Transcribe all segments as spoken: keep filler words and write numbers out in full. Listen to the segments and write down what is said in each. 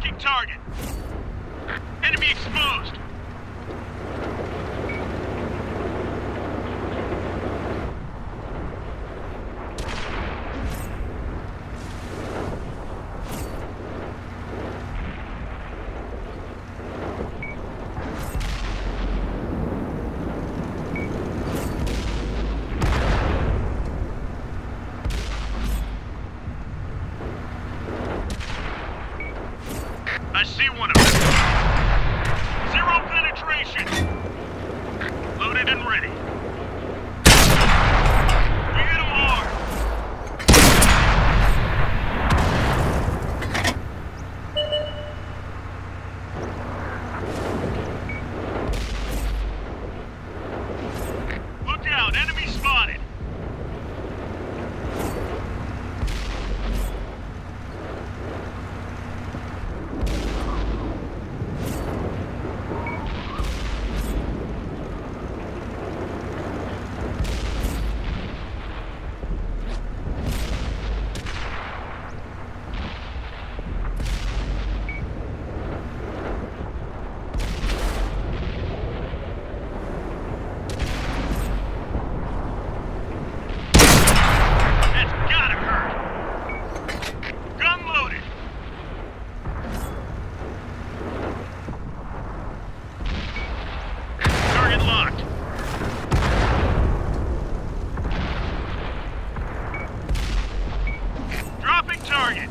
Marking target. Enemy exposed. I see one of them. Zero penetration. Loaded and ready. We hit them hard. Look out, enemy spotted. Target.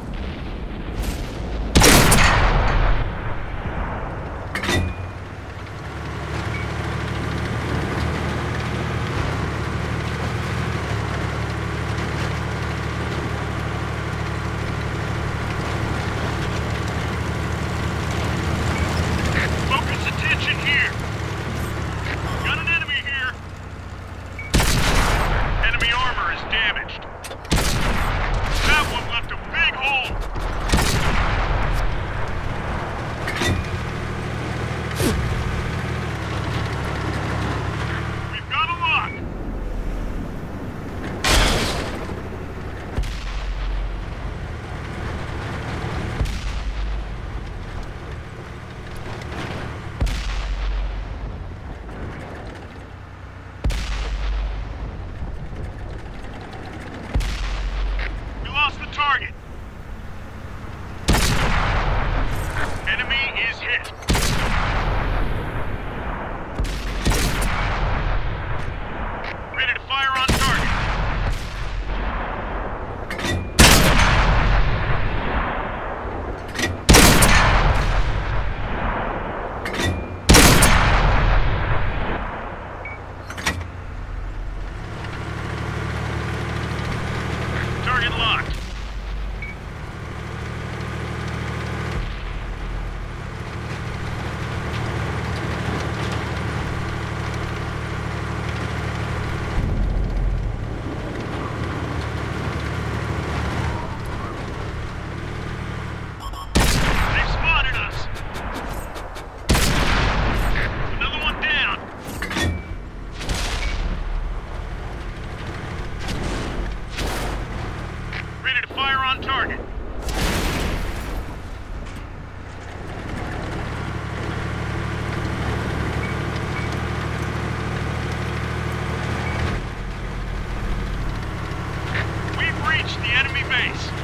Focus attention here. Got an enemy here. Enemy armor is damaged. That one left a big hole! We've got a lock! Lost the target. Enemy is hit. Ready to fire on target. Target locked. Ready to fire on target. We've reached the enemy base.